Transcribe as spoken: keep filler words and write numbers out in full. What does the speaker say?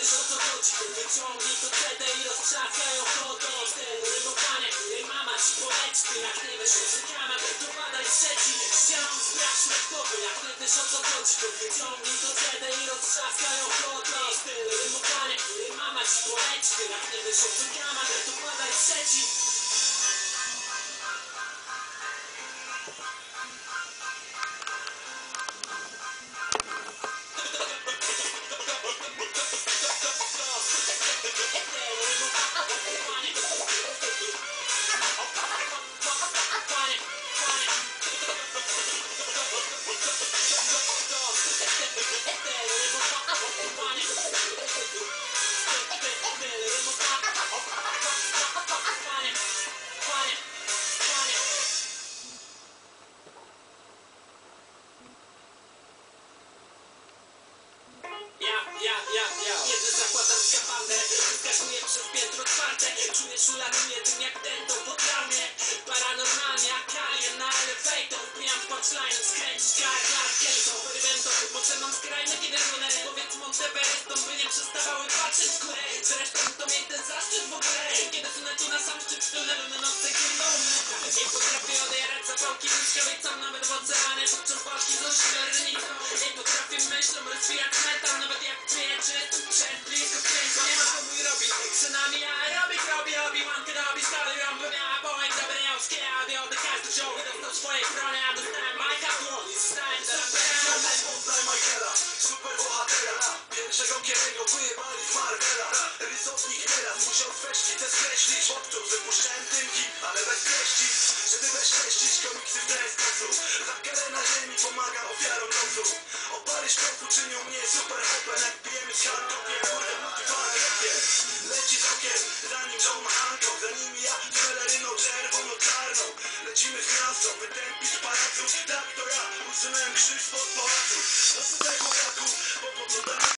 wiesz o co chodzi, to wyciągnij to cedę i roztrzaskaj ją wodą. Styl rymowanie, jej mama ci poleci. Jak nie wiesz o co kamer, to badaj trzeci. Ścianą sprawdź lektowy, jak nie wiesz o co chodzi, to wyciągnij to cedę i roztrzaskaj ją wodą. Styl rymowanie, jej mama ci poleci. Jak nie wiesz o co kamer, to badaj trzeci. Kiedy zakładam skafandę, skakuję przez piętro czwarte. Czujesz, ulatuje tym jak ten, to potrafię. Paranormalnie, jak alien na elevator. Wbijam w punchline, skręcić kark, Clark Kent. Wyrywam to, bo mam skrajne kierunek. Powiedz Monteverestom, by nie przestawały patrzeć w górę. Zresztą to miej ten zaszczyt w ogóle. Kiedy sunę tu na sam szczyt, tunelu na nocy kierunek. Nie potrafię odjarać zapałki niżkowej, co nawet w oceanie. Podczas walki z ośmiornicą. Nie potrafię myślą rozwijać metal, nawet jak czuję, czy jestem przed blisko kręgu. Nie ma co mój robi, synami ja aerobik robi, robi łankę robi, stary ją miała bołek, zabraniałskie audio, by każdy wziął i dostał swoje bronie, a dostałem Majka w dłoni, zostałem teraz teraz. Poznaj Michaela, super bohatera, pierwszego kierego wyjebali z Marvela. Rysownik nieraz musiał sweczki te skreślić, odczuł, że puszczałem dymki, ale bez treści. Żeby bezcześcić komiksy w ten sposób, za karę na ziemi pomaga ofiarom losu. Opary szkopu czynią mnie super hopem, jak pijemy z hardtopie, kurde multifarmie. Leci z okiem, zanim John ma Hancock, za nimi ja z peleryną czerwono-czarną. Lecimy w miasto, wytępić pałacu, tak to ja usunąłem krzyż spod pałacu. No tutaj chłopaku, bo po co